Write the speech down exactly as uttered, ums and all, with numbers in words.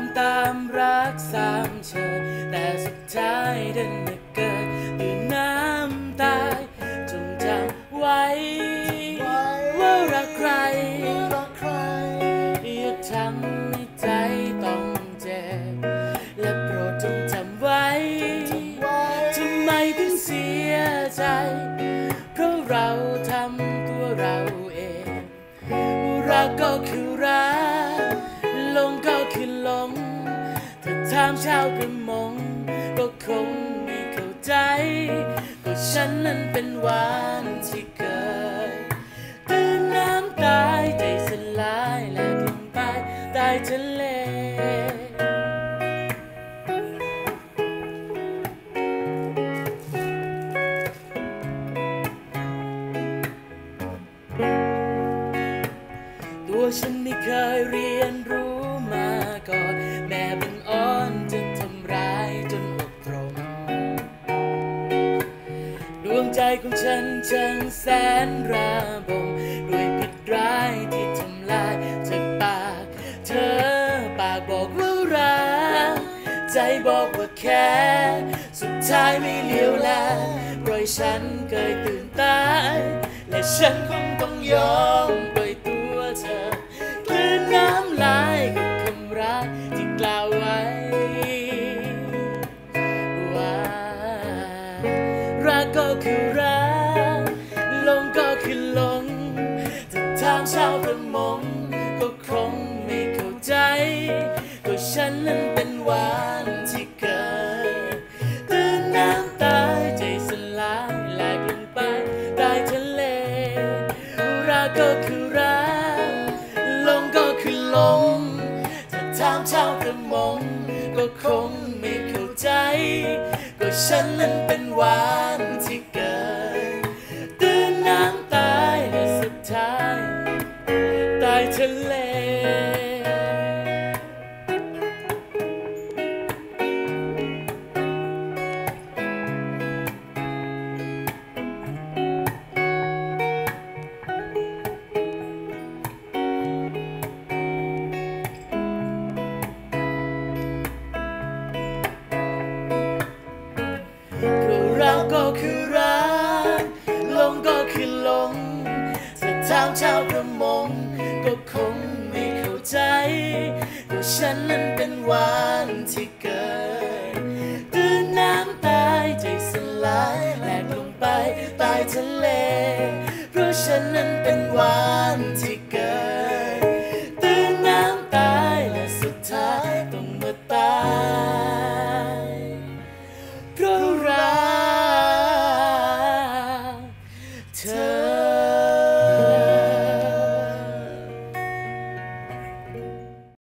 ำตามรักสามเชยแต่สุดท้ายดันมาเกิดด้วยน้ำตายจงจำไว้ว่ารักใครอย่าทำให้ใจต้องเจ็บและโปรดจงจำไว้ทำไมถึงเสียใจเพราะเราทำตัวเราเองรักก็คือรักหลงก็คือหลงถ้าถามชาวประมงก็คงไม่เข้าใจก็ฉันนั้นเป็นหวานที่เกิดตื่นน้ำตายใจสลายและลงไปใต้ทะเลตัวฉันไม่เคยเรียนรู้มาก่อนแม่บังอ่อนจะทำร้ายจนอกตรงดวงใจของฉันช่างแสนระบมด้วยพิษร้ายที่ทำลายจากปากเธอปากบอกว่ารักใจบอกว่าแค่สุดท้ายไม่เลี้ยวแลปล่อยฉันเกยตื่นตายและฉันคงต้องยอมปล่อยตัวเธอกลืนน้ำลายกับคำรักที่กล่าวไว้ว่ารักก็คือรักหลงก็คือหลงถ้าถามชาวประมงก็คงไม่เข้าใจก็ฉันนั้นเป็นหวานที่เกิดตื่นน้ำตายใจสลายแหลกลงไปใต้ทะเลรักก็คือรักหลงก็คือหลงถ้าถามชาวประมงก็คงไม่เข้าใจก็ฉันนั้นเป็นหวานที่เกิดตื่นน้ำตายและสุดท้ายใต้ทะเลรักก็คือรักหลงก็คือหลงถ้าถามชาวประมงก็คงไม่เข้าใจก็ฉันนั้นเป็นหวานที่เกิดตื่นน้ำตายใจสลายแหลกลงไปใต้ทะเลเพราะฉันนั้นเป็นหวานที่